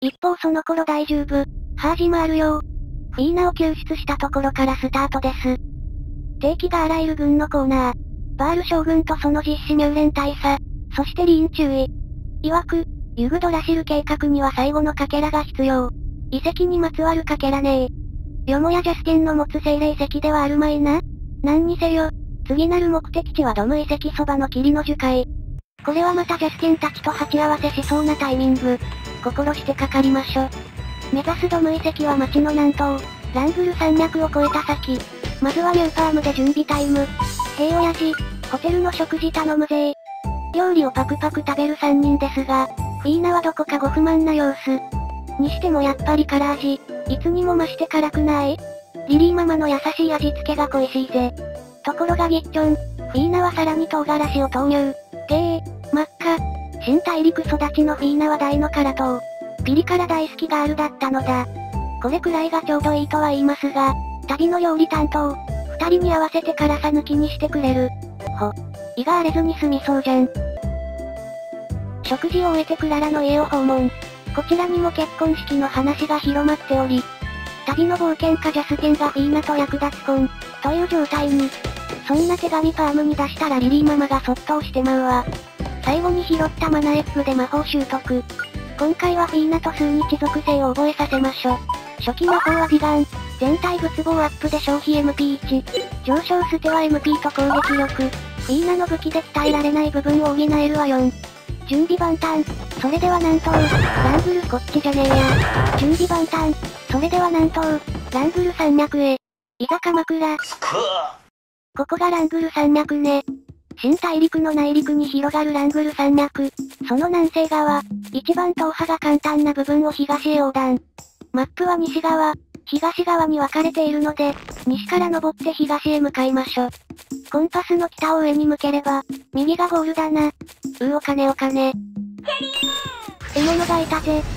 一方その頃大丈夫、ハージマールよ。フィーナを救出したところからスタートです。敵機があらゆる軍のコーナー。バール将軍とその実施ミューレン大佐、そしてリーン注意。曰く、ユグドラシル計画には最後のかけらが必要。遺跡にまつわるかけらねえ。よもやジャスティンの持つ精霊石ではあるまいな。何にせよ、次なる目的地はドム遺跡そばの霧の樹海。これはまたジャスティンたちと鉢合わせしそうなタイミング。心してかかりましょ。目指すドム遺跡は町の南東、ラングル山脈を越えた先。まずはニューファームで準備タイム。へい親父、ホテルの食事頼むぜ。料理をパクパク食べる3人ですが、フィーナはどこかご不満な様子。にしてもやっぱり辛味、いつにも増して辛くない？リリーママの優しい味付けが恋しいぜ。ところがギッチョン、フィーナはさらに唐辛子を投入。真っ赤。新大陸育ちのフィーナは大の辛党。ピリ辛大好きガールだったのだ。これくらいがちょうどいいとは言いますが、旅の料理担当、二人に合わせて辛さ抜きにしてくれる。胃が荒れずに済みそうじゃん。食事を終えてクララの家を訪問。こちらにも結婚式の話が広まっており、旅の冒険家ジャスティンがフィーナと役立つ婚、という状態に。そんな手紙ファームに出したらリリーママがそっと押してまうわ。最後に拾ったマナエッグで魔法習得。今回はフィーナと数日属性を覚えさせましょ。初期魔法は美顔。全体物防アップで消費 MP1。上昇ステは MP と攻撃力。フィーナの武器で鍛えられない部分を補えるは4。準備万端。それでは南東。ラングルこっちじゃねえや。準備万端。それでは南東。ラングル山脈へ。いざ鎌倉。ここがラングル山脈ね。新大陸の内陸に広がるラングル山脈。その南西側。一番踏破が簡単な部分を東へ横断。マップは西側。東側に分かれているので、西から登って東へ向かいましょ。コンパスの北を上に向ければ、右がゴールだな。お金。獲物がいたぜ。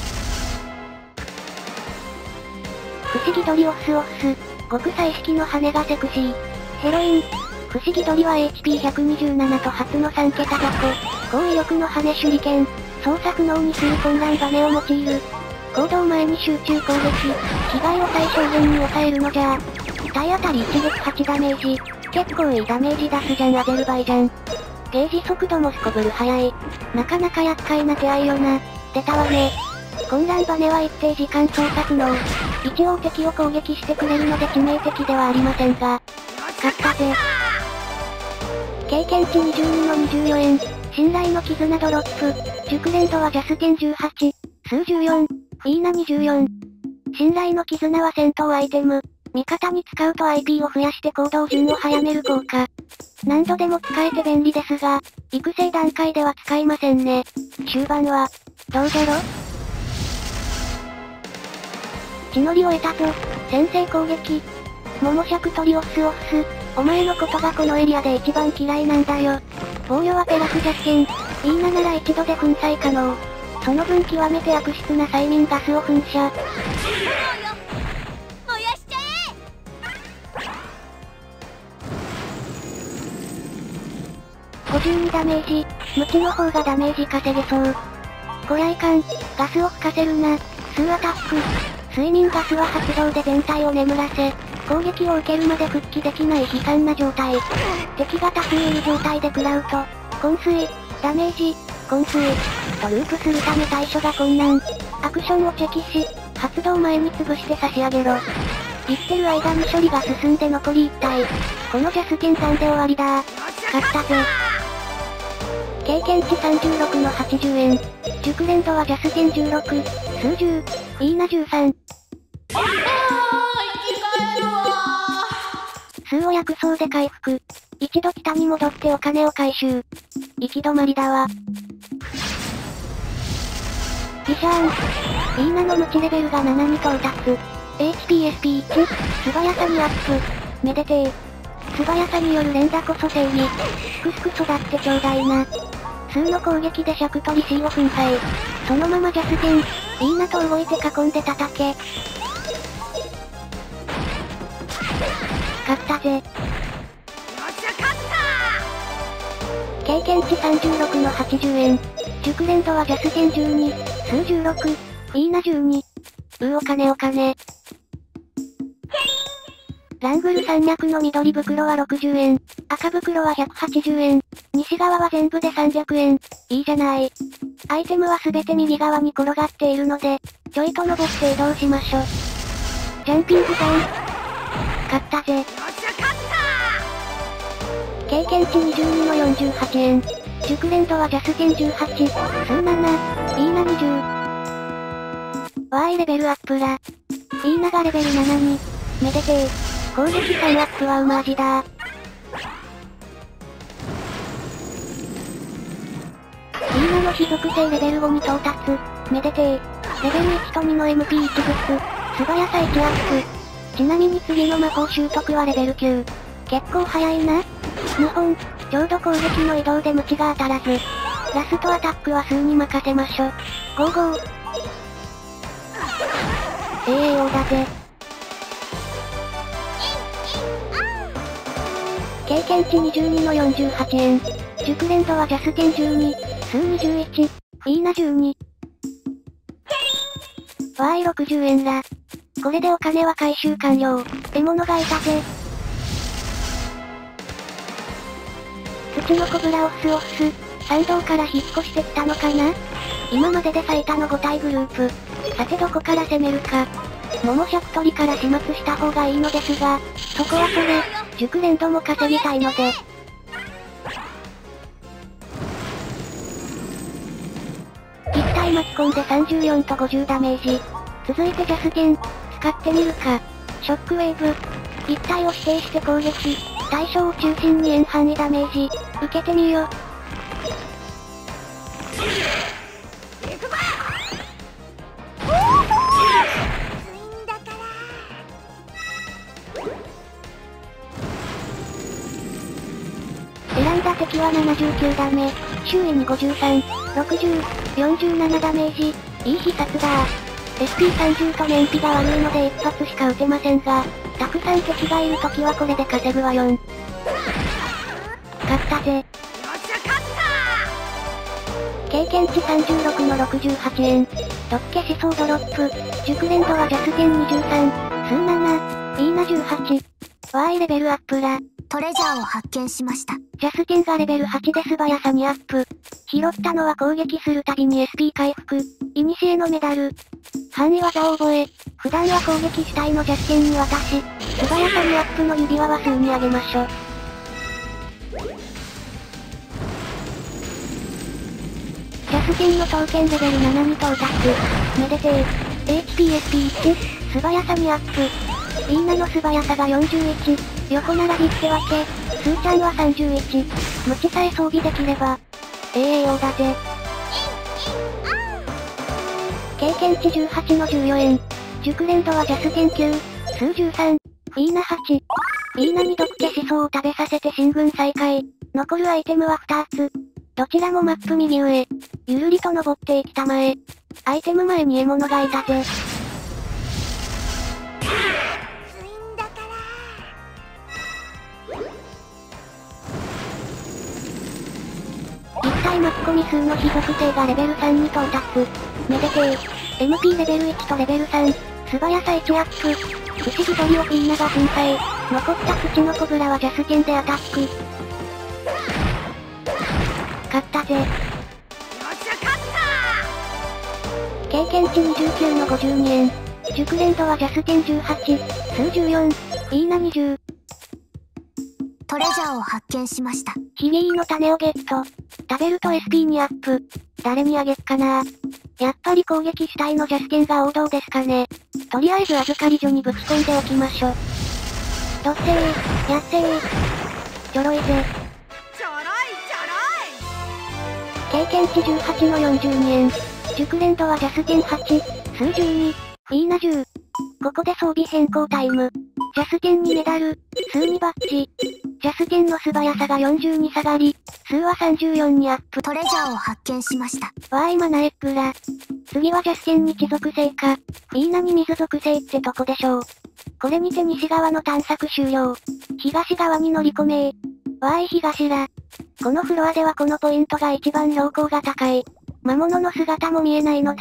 不思議鳥オス。極彩色の羽がセクシー。ヘロイン。不思議鳥は HP127 と初の3桁だと、高威力の羽手裏剣。操作不能にする混乱バネを用いる。行動前に集中攻撃。被害を最小限に抑えるのじゃ。体当たり一撃8ダメージ。結構いいダメージ出すじゃんアゼルバイジャン。ゲージ速度もすこぶる速い。なかなか厄介な手合いよな。出たわね。混乱バネは一定時間操作不能。一応敵を攻撃してくれるので致命的ではありませんが。勝ったぜ。経験値22の24円。信頼の絆ドロップ。熟練度はジャスティン18。数14。フィーナ24。信頼の絆は戦闘アイテム。味方に使うと IP を増やして行動順を早める効果。何度でも使えて便利ですが、育成段階では使いませんね。終盤は、どうじゃろ？血のりを得たぞ。先制攻撃。モモシャクトリオス。お前のことがこのエリアで一番嫌いなんだよ。防御はペラフジャスティン。フィーナなら一度で粉砕可能。その分極めて悪質な催眠ガスを噴射。燃やしちゃえ！52ダメージ。無知の方がダメージ稼げそう。こりゃいかん。ガスを吹かせるな。数アタック。睡眠ガスは発動で全体を眠らせ、攻撃を受けるまで復帰できない悲惨な状態。敵が多数いる状態で食らうと、昏睡、ダメージ、昏睡、とループするため対処が困難。アクションをチェキし、発動前に潰して差し上げろ。言ってる間に処理が進んで残り1体。このジャスティンさんで終わりだ。勝ったぜ。経験値36の80円。熟練度はジャスティン16、数10、フィーナ13。数を薬草で回復。一度北に戻ってお金を回収。行き止まりだわ。ビシャーン。フィーナの無知レベルが7に到達。HPSP1、素早さにアップ。めでてー。素早さによる連打こそ正義。すくすく育ってちょうだいな。数の攻撃で尺取り C を粉砕。そのままジャスティン、フィーナと動いて囲んで叩け。勝ったぜ。経験値36の80円。熟練度はジャスティン12、数16、フフィーナ12。お金お金。ラングル山脈の緑袋は60円。赤袋は180円。西側は全部で300円。いいじゃない。アイテムはすべて右側に転がっているので、ちょいと登って移動しましょ。ジャンピングゾーン。勝ったぜ。経験値22の48円。熟練度はジャスティン18、スー7、フィーナ20。わーいレベルアップら。フィーナがレベル7に。めでてー。攻撃3アップはマジだー。フィーナの非属性レベル5に到達。めでてー。レベル1と2の MP1 ずつ。素早さ1アップ。ちなみに次の魔法習得はレベル9。結構早いな。2本、ちょうど攻撃の移動で無知が当たらず。ラストアタックは数に任せましょ。ゴーゴー。AAO だぜ。経験値22の48円。熟練度はジャスティン12、スー21、フィーナ12。わーい60円ら。これでお金は回収完了。獲物がいたぜ。土のコブラオフスオフス、山道から引っ越してきたのかな？今までで最多の5体グループ。さてどこから攻めるか。桃シャクトリから始末した方がいいのですが、そこはそれ、熟練度も稼ぎたいので。1体巻き込んで34と50ダメージ。続いてジャスティン、使ってみるか。ショックウェーブ。1体を指定して攻撃。対象を中心に円範囲ダメージ。受けてみよ。選んだ敵は79ダメ。周囲に53、60、47ダメージ。いい必殺だー。SP30 と燃費が悪いので一発しか撃てませんが、たくさん敵がいるときはこれで稼ぐわよん。勝ったぜ。経験値36の68円。毒消しソードロップ。熟練度はジャスティン23、スー7、フィーナ18。わーいレベルアップら。 トレジャーを発見しました。 ジャスティンがレベル8で素早さにアップ。拾ったのは攻撃するたびに SP 回復。イニシエのメダル。範囲技を覚え、普段は攻撃主体のジャスティンに渡し、素早さにアップの指輪は数に上げましょ。ジャスティンの刀剣レベル7に到達。めでてー。HPSP1、素早さにアップ。フィーナの素早さが41、横並びってわけ。スーちゃんは31。無知さえ装備できれば。AAO だぜ。経験値18の14円。熟練度はジャスティン9、スー13、フィーナ8。フィーナに毒消し層を食べさせて進軍再開。残るアイテムは2つ。どちらもマップ右上。ゆるりと登っていきたまえ。アイテム前に獲物がいたぜ。1体巻き込み数の非属性がレベル3に到達。めでてー。MP レベル1とレベル3。素早さ1アップ。不思議鳥をフィーナが粉砕。残った土のコブラはジャスティンでアタック。勝ったぜ。経験値29の52円。熟練度はジャスティン18、スー14、フィーナ20。 トレジャーを発見しました。 ヒギーの種をゲット。食べると SP にアップ。誰にあげっかな。やっぱり攻撃主体のジャスティンが王道ですかね。とりあえず預かり所にぶち込んでおきましょ。どっせー、やっせー。ちょろいぜ。経験値18の42円。熟練度はジャスティン8、スー12、フィーナ10。ここで装備変更タイム。ジャスティンにメダル、スーにバッジ。ジャスティンの素早さが40に下がり、スーは34にアップ。 トレジャーを発見しました。 わーいマナエッグラ。次はジャスティンに地属性か、フィーナに水属性ってとこでしょう。これにて西側の探索終了。東側に乗り込めー。わーい東ら。このフロアではこのポイントが一番標高が高い。魔物の姿も見えないので、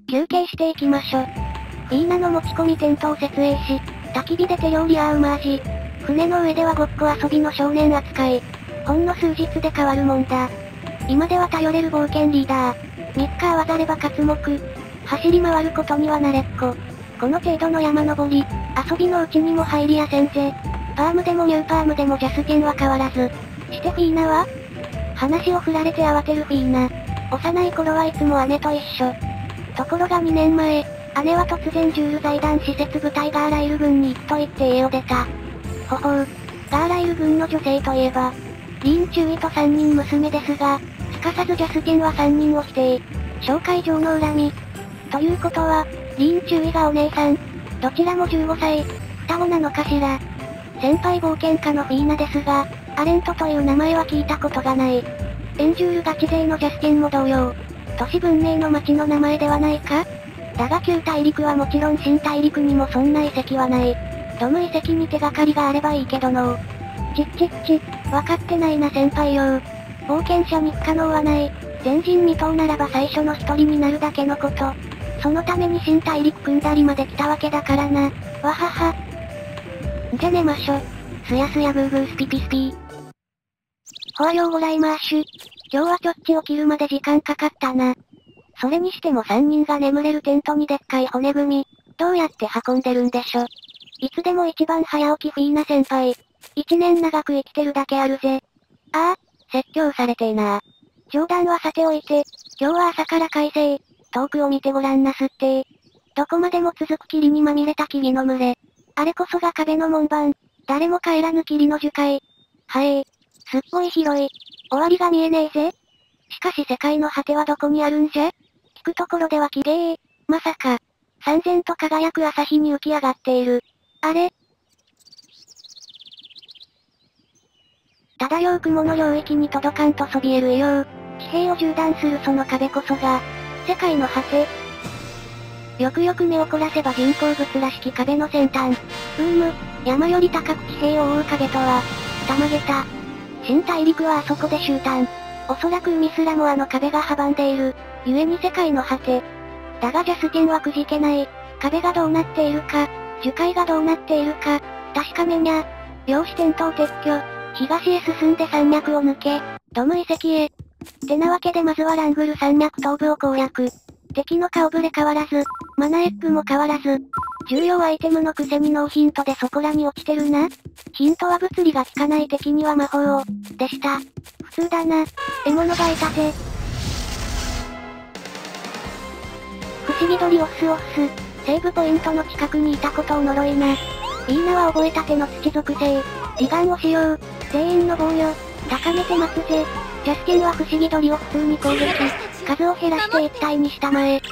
休憩していきましょ。フィーナの持ち込みテントを設営し、焚き火で手料理ウマージ。船の上ではごっこ遊びの少年扱い。ほんの数日で変わるもんだ。今では頼れる冒険リーダー。3日合わざれば活目。走り回ることには慣れっこ。この程度の山登り、遊びのうちにも入りやせんぜ。パームでもニューパームでもジャスケンは変わらず。してフィーナは？話を振られて慌てるフィーナ。幼い頃はいつも姉と一緒。ところが2年前、姉は突然ジュール財団施設部隊ガーライル軍に行くと言って家を出た。ほほう。ガーライル軍の女性といえば、リーン・チューイと3人娘ですが、すかさずジャスケンは3人を否定。紹介状の恨み。ということは、リーン・チューイがお姉さん。どちらも15歳。双子なのかしら。先輩冒険家のフィーナですが、アレントという名前は聞いたことがない。エンジュールガチ勢のジャスケンも同様。都市文明の町の名前ではないか？だが旧大陸はもちろん新大陸にもそんな遺跡はない。どの遺跡に手がかりがあればいいけどのちっちっち、わかってないな先輩よ。冒険者に不可能はない。前人未到ならば最初の一人になるだけのこと。そのために新大陸組んだりまで来たわけだからな。わはは。じゃ寝ましょ。すやすやグーグースピピスピー。ほわようごらいまーしゅ。今日はちょっち起きるまで時間かかったな。それにしても3人が眠れるテントにでっかい骨組み、どうやって運んでるんでしょ。いつでも一番早起きフィーナ先輩。1年長く生きてるだけあるぜ。ああ、説教されてーなー。冗談はさておいて、今日は朝から快晴。遠くを見てごらんなすってー。どこまでも続く霧にまみれた木々の群れ。あれこそが壁の門番。誰も帰らぬ霧の樹海。すっぽい広い。終わりが見えねえぜ。しかし世界の果てはどこにあるんじゃ？聞くところでは綺麗。まさか、燦然と輝く朝日に浮き上がっている。あれ？漂う雲の領域に届かんとそびえる異様。地平を縦断するその壁こそが、世界の果て。よくよく目を凝らせば人工物らしき壁の先端。山より高く地平を覆う壁とは、たまげた。新大陸はあそこで終端。おそらく海すらもあの壁が阻んでいる。故に世界の果て。だがジャスケンはくじけない。壁がどうなっているか、樹海がどうなっているか、確かめにゃ。量子テントを撤去。東へ進んで山脈を抜け、ドム遺跡へ。てなわけでまずはラングル山脈東部を攻略。敵の顔ぶれ変わらず、マナエッグも変わらず。重要アイテムのくせにノーヒントでそこらに落ちてるな。ヒントは物理が効かない敵には魔法を、でした。普通だな。獲物がいたぜ。不思議鳥オス。セーブポイントの近くにいたことを呪いな。フィーナは覚えたての土属性。離岸をしよう。全員の防御、高めて待つぜ。ジャスケンは不思議鳥を普通に攻撃。数を減らして1体にしたまえ。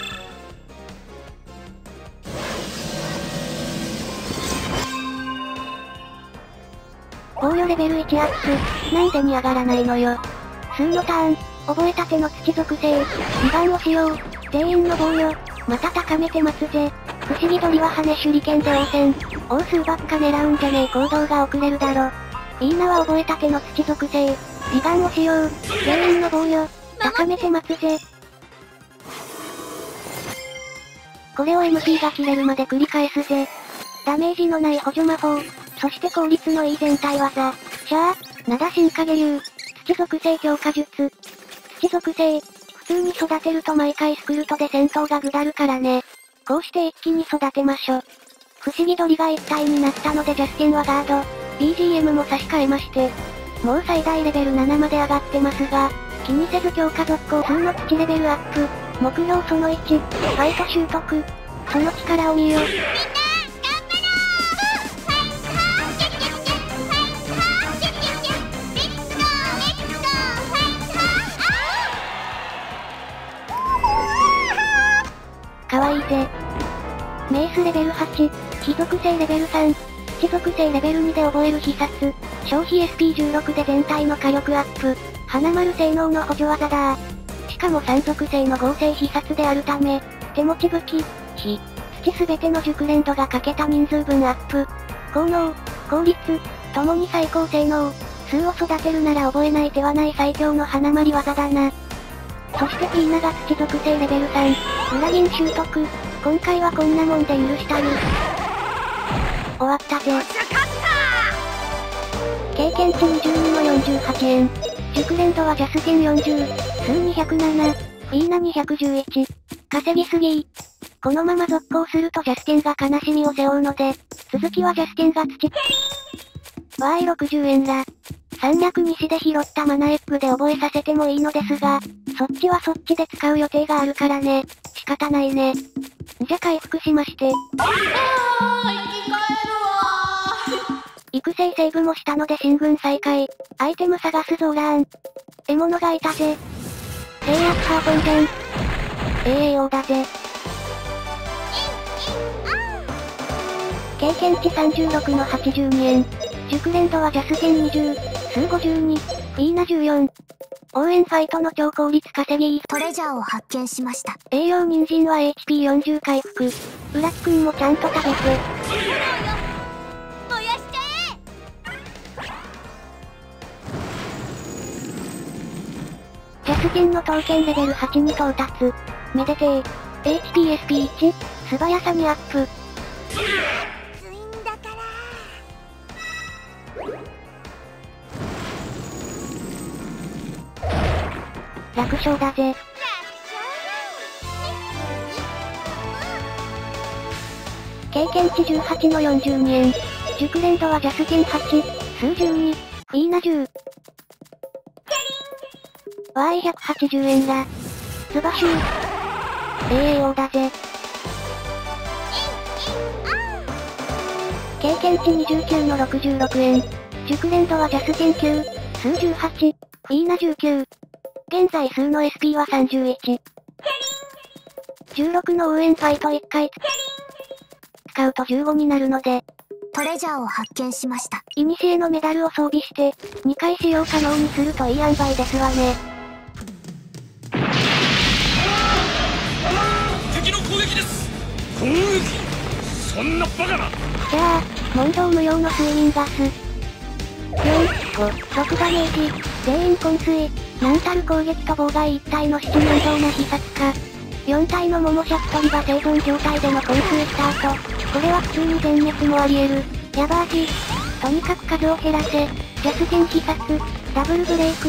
防御レベル1アップ。なんでに上がらないのよ。数のターン、覚えたての土属性。離岸をしよう。全員の防御、また高めて待つぜ。不思議鳥は羽手裏剣で応戦。大数ばっか狙うんじゃねえ行動が遅れるだろ。フィーナは覚えたての土属性。離岸をしよう。全員の防御、高めて待つぜ。これを MP が切れるまで繰り返すぜ。ダメージのない補助魔法。そして効率のいい全体技。灘進化下流。土属性強化術。土属性。普通に育てると毎回スクルトで戦闘が下るからね。こうして一気に育てましょ。不思議鳥が一体になったのでジャスケンはガード。BGM も差し替えまして。もう最大レベル7まで上がってますが、気にせず強化続行数の土レベルアップ。目標その1、ファイト習得。その力を見よ。かわいいぜ。メイスレベル8、火属性レベル3、土属性レベル2で覚える必殺、消費 SP16 で全体の火力アップ、花丸性能の補助技だ。しかも3属性の合成必殺であるため、手持ち武器、火、土すべての熟練度が欠けた人数分アップ。効能、効率、ともに最高性能。数を育てるなら覚えない手はない最強の花丸技だな。そしてフィーナが土属性レベル3。 裏銀習得。今回はこんなもんで許したる。終わったぜ。経験値22の48円。熟練度はジャスケン40、数207、フィーナ211。稼ぎすぎ。このまま続行するとジャスケンが悲しみを背負うので、続きはジャスケンが土。わーい60円ら。山脈西で拾ったマナエッグで覚えさせてもいいのですが、そっちはそっちで使う予定があるからね。仕方ないね。じゃ回復しまして。生き返るわー。育成セーブもしたので進軍再開。アイテム探すぞーらーん。獲物がいたぜ。制約ハーポンじゃん。AAO だぜ。経験値36の82円。熟練度はジャスケン20、数52、フィーナ14。応援ファイトの超効率稼ぎ。 トレジャーを発見しました。 栄養人参は HP40 回復。ウラキくんもちゃんと食べて。燃やしちゃえ。ジャスケンの刀剣レベル8に到達。めでてー。HPSP1、素早さにアップ。楽勝だぜ。経験値18の42円。熟練度はジャスケン8、数12、フィーナ10。わーい180円ら。ズバシュー。AAO だぜ。経験値29の66円。熟練度はジャスケン9、数18、フィーナ19。現在数の SP は31。16の応援ファイト1回使うと15になるので、 トレジャーを発見しました。 イニシエのメダルを装備して、2回使用可能にするといい塩梅ですわね。 敵の攻撃です。攻撃。そんなバカな。 じゃあ、問答無用の睡眠ガス。4、5、6ダメージ、全員昏睡。なんたる攻撃と妨害1体の七面倒な必殺か。4体のモモシャクトリが生存状態での昏睡スタート。これは普通に全滅もあり得る。ヤバージ。とにかく数を減らせ。ジャスケン必殺。ダブルブレイク。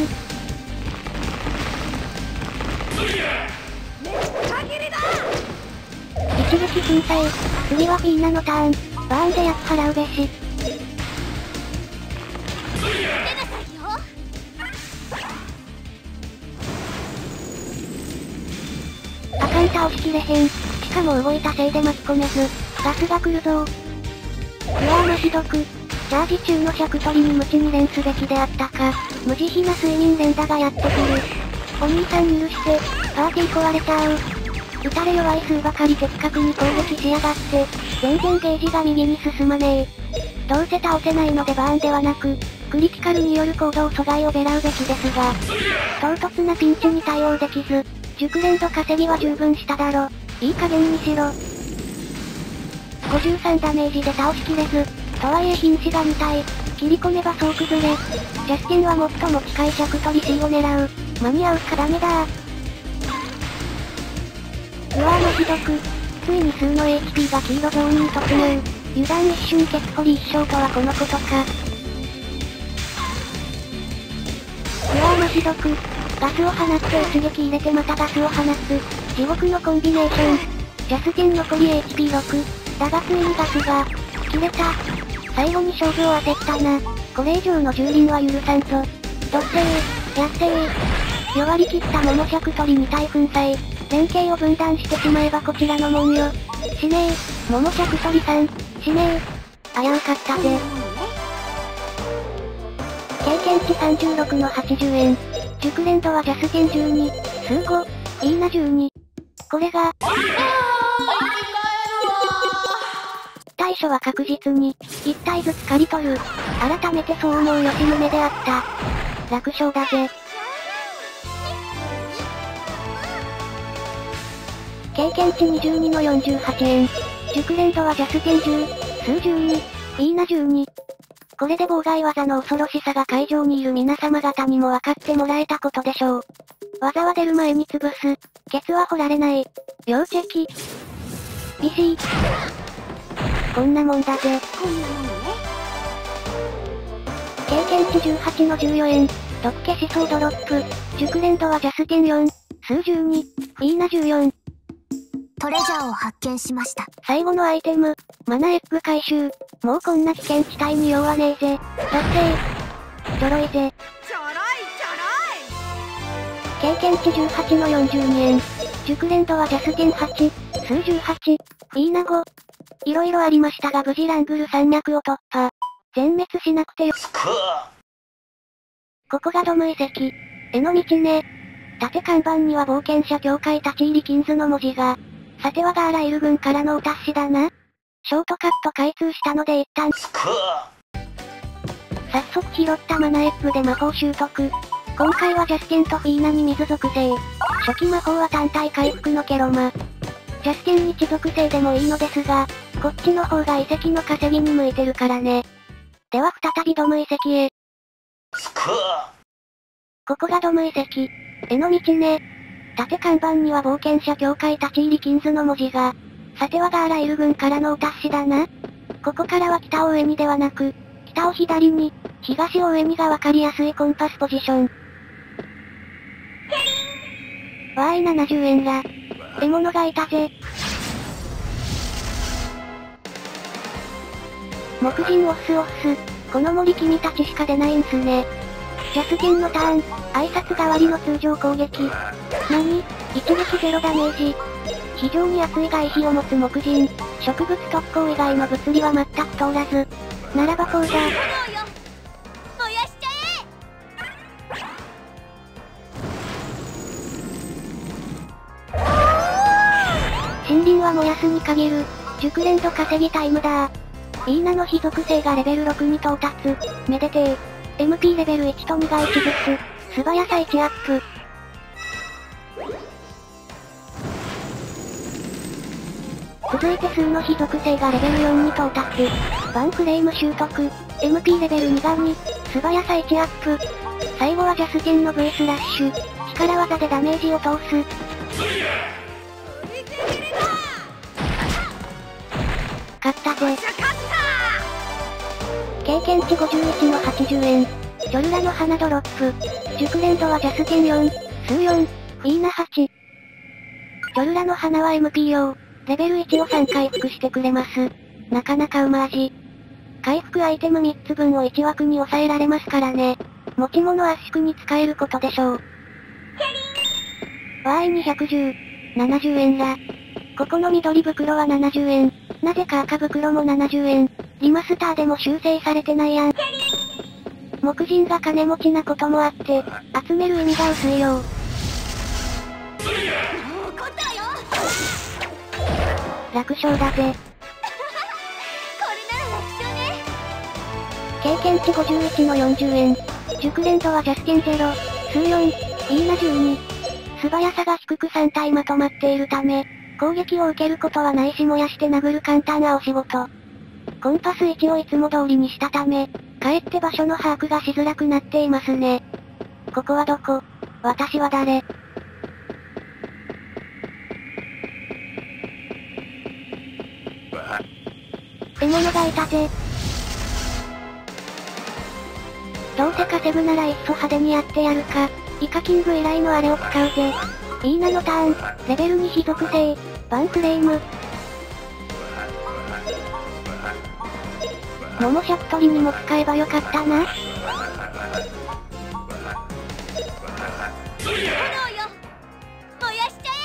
一撃粉砕。次はフィーナのターン。バーンで厄払うべし。あかん倒しきれへん。しかも動いたせいで巻き込めず、ガスが来るぞー。うわーまひどく。チャージ中のシャクトリに無知に連すべきであったか。無慈悲な睡眠連打がやってくる。お兄さん許して、パーティー壊れちゃう。撃たれ弱い数ばかり的確に攻撃しやがって、全然ゲージが右に進まねえ。どうせ倒せないのでバーンではなく、クリティカルによる行動阻害を狙うべきですが、唐突なピンチに対応できず、熟練度稼ぎは十分しただろ。いい加減にしろ。53ダメージで倒しきれず、とはいえ瀕死が2体。切り込めば総崩れ。ジャスケンは最も近いシャクトリ C を狙う。間に合うかダメだー。うわーまひどく。ついに数の HP が黄色ゾーンに突入。油断一瞬ケツコリ一生とはこのことか。うわーまひどく。ガスを放って一撃入れてまたガスを放つ。地獄のコンビネーション。ジャスケン残り HP6。だがついにガスが、切れた。最後に勝負を焦ったな。これ以上の蹂躙は許さんぞ。どっせー、やってー。弱り切ったモモシャクトリ2体粉砕。連携を分断してしまえばこちらのもんよ。死ねー、モモシャクトリさん。死ねー。危うかったぜ。経験値36の80円。熟練度はジャスケン12、数5、フィーナ12。これが、対処は確実に、1体ずつ刈り取る。改めてそう思う吉宗であった。楽勝だぜ。経験値22の48円。熟練度はジャスケン10、数12、フィーナ12。これで妨害技の恐ろしさが会場にいる皆様方にも分かってもらえたことでしょう。 技は出る前に潰す。ケツは掘られない。要チェキ。ビシー。こんなもんだぜ。 こんなもんね。 経験値18の14円。毒消しソードロップ。熟練度はジャスティン4。数12。フィーナ14。 トレジャーを発見しました。 最後のアイテム。マナエッグ回収。もうこんな危険地帯に用はねえぜ。達成。ちょろいぜ。 ちょろい経験値18の42円。熟練度はジャスティン8。数18。フィーナ5。いろいろありましたが無事ラングル山脈を突破。全滅しなくてよ。ここがドム遺跡。絵の道ね。縦看板には冒険者協会立ち入り禁図の文字が。さてはガーライル軍からのお達しだな。ショートカット開通したので一旦。早速拾ったマナエッグで魔法習得。今回はジャスティンとフィーナに水属性。初期魔法は単体回復のケロマ。ジャスティンに地属性でもいいのですが、こっちの方が遺跡の稼ぎに向いてるからね。では再びドム遺跡へ。ここがドム遺跡。絵の道ね。縦看板には冒険者協会立ち入り禁図の文字が。さてはガーライル軍からのお達しだな。ここからは北を上にではなく、北を左に、東を上にがわかりやすいコンパスポジション。わーい70円ら。獲物がいたぜ。木人オスオス。この森君たちしか出ないんすね。ジャスティンのターン、挨拶代わりの通常攻撃。何？一撃0ダメージ。非常に熱い外皮を持つ木人。植物特攻以外の物理は全く通らず。ならばこうだ。 燃やしちゃ森林は燃やすに限る。熟練度稼ぎタイムだ。フィーナの非属性がレベル6に到達。めでてー。MP レベル1と2が1ずつ。素早さ1アップ。続いて数の非属性がレベル4に到達。バンフレーム習得。MP レベル2が2。素早さ1アップ。最後はジャスティンの V スラッシュ。力技でダメージを通す。勝ったぜ。経験値51の80円。ジョルラの花ドロップ。熟練度はジャスティン4。数4。フィーナ8。ジョルラの花は MP 用。レベル1を3回復してくれます。なかなかうま味。回復アイテム3つ分を1枠に抑えられますからね。持ち物圧縮に使えることでしょう。わーい210。70円ら。ここの緑袋は70円。なぜか赤袋も70円。リマスターでも修正されてないやん。木人が金持ちなこともあって、集める意味が薄いよ。楽勝だぜ。 これなら楽勝ね。 経験値51の40円。熟練度はジャスティン0。数4。フィーナ12。素早さが低く3体まとまっているため、攻撃を受けることはないし燃やして殴る簡単なお仕事。コンパス位置をいつも通りにしたため、かえって場所の把握がしづらくなっていますね。ここはどこ？私は誰？獲物がいたぜ。どうせ稼ぐならいっそ派手にやってやるか。イカキング以来のあれを使うぜ。フィーナのターン、レベル2非属性、バンフレーム。モモシャクトリにも使えばよかったな。 炎よ、燃やしちゃ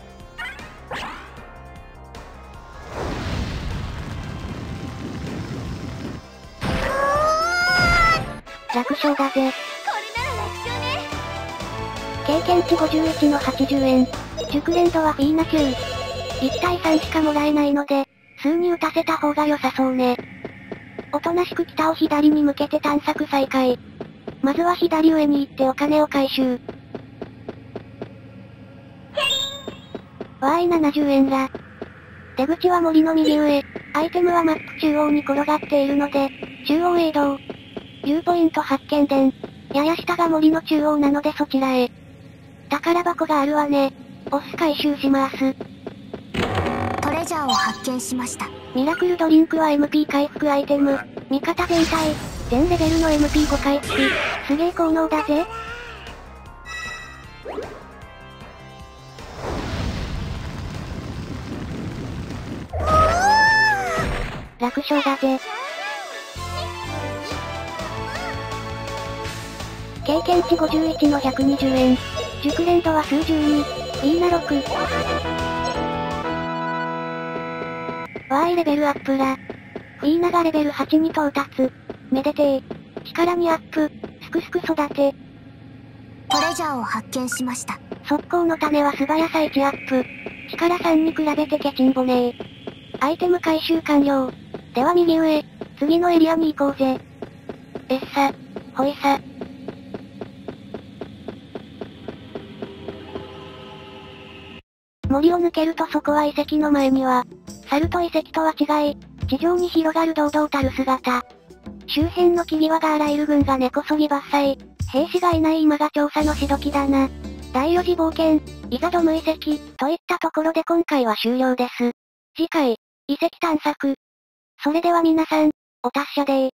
え。 楽勝だぜ。 これなら楽勝ね。 経験値51の80円。熟練度はフィーナ9。1対3しかもらえないので、数に打たせた方が良さそうね。おとなしく北を左に向けて探索再開。まずは左上に行ってお金を回収。わーい70円ら。出口は森の右上。アイテムはマップ中央に転がっているので、中央へ移動。ビューポイント発見電。やや下が森の中央なのでそちらへ。 宝箱があるわね。オス回収します。 トレジャーを発見しました。 ミラクルドリンクは MP 回復アイテム。味方全体、全レベルの MP5 回復。すげえ効能だぜ。楽勝だぜ。経験値51の120円。熟練度は数12。いいな6。わーいレベルアップら。フィーナがレベル8に到達。めでてー。力にアップ。すくすく育て。 トレジャーを発見しました。 速攻の種は素早さ1アップ。力3に比べてケチンボねー。アイテム回収完了。では右上、次のエリアに行こうぜ。えっさ、ほいさ。森を抜けるとそこは遺跡の前には、サルト遺跡とは違い、地上に広がる堂々たる姿。周辺の木々があらゆる軍が根こそぎ伐採。兵士がいない今が調査のしどきだな。第4次冒険、いざドム遺跡、といったところで今回は終了です。次回、遺跡探索。それでは皆さん、お達者でー。